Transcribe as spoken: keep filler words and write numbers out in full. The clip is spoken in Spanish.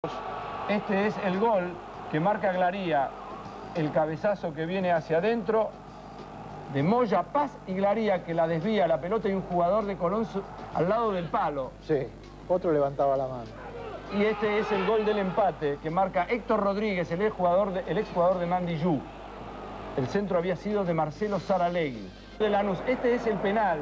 Este es el gol que marca Glaría, el cabezazo que viene hacia adentro de Moya, Paz y Glaría, que la desvía la pelota y un jugador de Colón al lado del palo. Sí, otro levantaba la mano. Y este es el gol del empate que marca Héctor Rodríguez, el exjugador de, el exjugador de Mandillú. El centro había sido de Marcelo Saralegui. De Lanús. Este es el penal